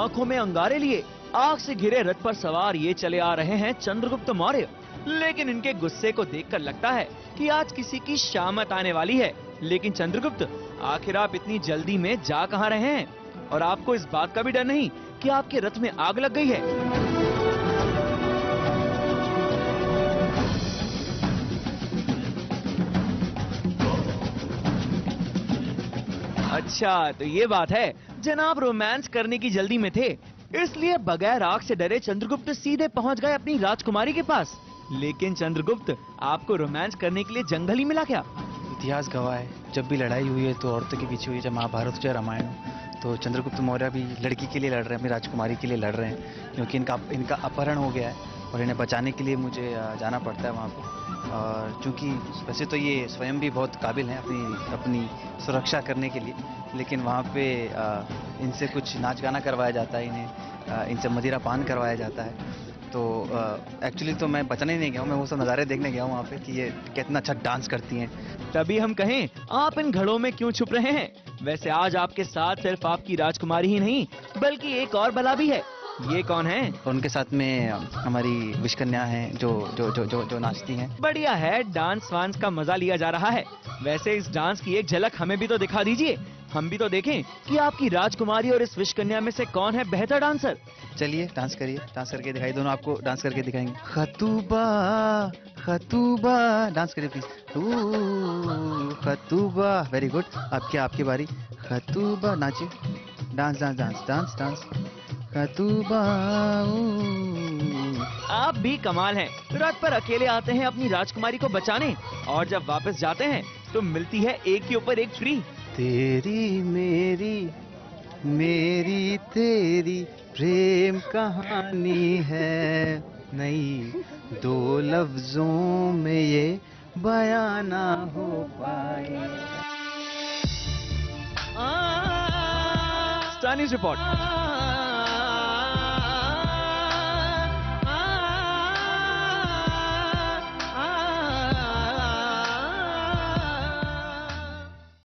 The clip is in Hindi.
आंखों में अंगारे लिए आग से घिरे रथ पर सवार ये चले आ रहे हैं चंद्रगुप्त मौर्य। लेकिन इनके गुस्से को देखकर लगता है कि आज किसी की शामत आने वाली है। लेकिन चंद्रगुप्त, आखिर आप इतनी जल्दी में जा कहां रहे हैं? और आपको इस बात का भी डर नहीं कि आपके रथ में आग लग गई है? अच्छा, तो ये बात है। जनाब रोमांस करने की जल्दी में थे, इसलिए बगैर आग से डरे चंद्रगुप्त सीधे पहुंच गए अपनी राजकुमारी के पास। लेकिन चंद्रगुप्त, आपको रोमांस करने के लिए जंगल ही मिला क्या? इतिहास गवाह है, जब भी लड़ाई हुई है तो औरतों के पीछे हुई है, चाहे महाभारत हो चाहे रामायण हो। तो चंद्रगुप्त मौर्य भी लड़की के लिए लड़ रहे हैं, अपनी राजकुमारी के लिए लड़ रहे हैं, क्योंकि इनका अपहरण हो गया है और इन्हें बचाने के लिए मुझे जाना पड़ता है वहाँ पे। और चूंकि वैसे तो ये स्वयं भी बहुत काबिल हैं अपनी सुरक्षा करने के लिए, लेकिन वहाँ पे इनसे कुछ नाच गाना करवाया जाता है, इनसे मदिरा पान करवाया जाता है। तो एक्चुअली तो मैं बचने नहीं गया हूँ, मैं वो सब नज़ारे देखने गया हूँ वहाँ पे कि ये कितना अच्छा डांस करती हैं। तभी हम कहें, आप इन घड़ों में क्यों छुप रहे हैं? वैसे आज आपके साथ सिर्फ आपकी राजकुमारी ही नहीं, बल्कि एक और बला भी है। ये कौन है? उनके साथ में हमारी विषकन्या हैं जो नाचती हैं। बढ़िया है, डांस वांस का मजा लिया जा रहा है। वैसे इस डांस की एक झलक हमें भी तो दिखा दीजिए, हम भी तो देखें कि आपकी राजकुमारी और इस विषकन्या में से कौन है बेहतर डांसर। चलिए डांस करिए, डांस करके दिखाइए, दोनों आपको डांस करके दिखाएंगे। खतूबा खतूबा, डांस करिए प्लीज। खतूबा, वेरी गुड। आपकी बारी। खतूबा, नाचिए, dance dance dance dance dance. खतूबा। आप भी कमाल हैं, रथ पर अकेले आते हैं अपनी राजकुमारी को बचाने, और जब वापस जाते हैं तो मिलती है एक के ऊपर एक फ्री। तेरी मेरी तेरी प्रेम कहानी है, नई दो लफ्जों में ये बयां ना हो पाए। Star News report.